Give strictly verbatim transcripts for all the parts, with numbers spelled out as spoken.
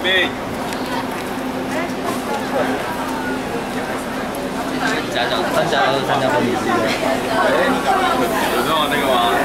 备。 加酱三加二三加粉米是一个。 有这种那个吗？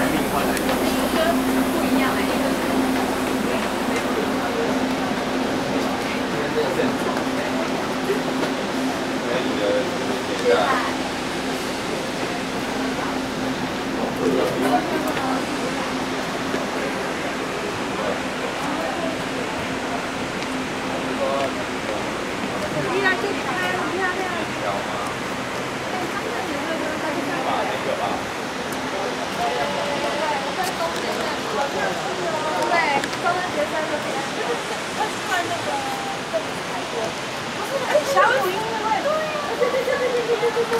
小五音乐会，对对对对对对对对。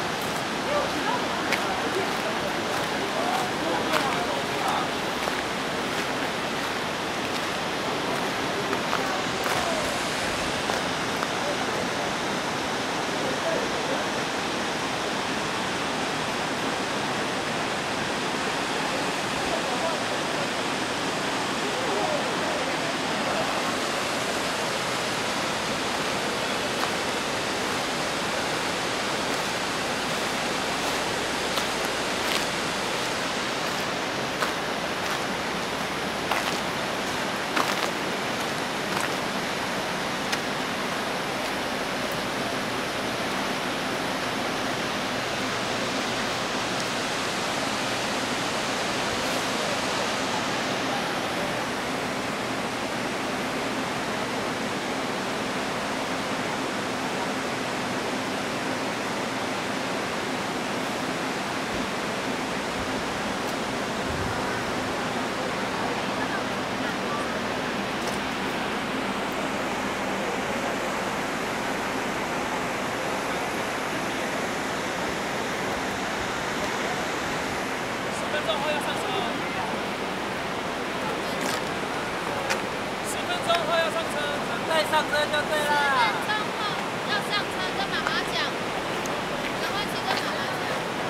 上车就对啦。 十分钟后要上车，跟妈妈讲，赶快去跟妈妈讲。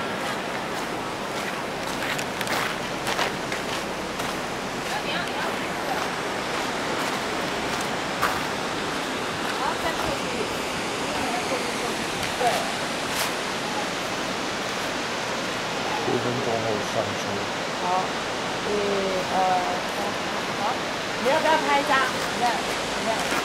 你要你要。好，再过去。对。 十分钟后上车。 好，一二三，好。你要不要拍一张？这样，这样。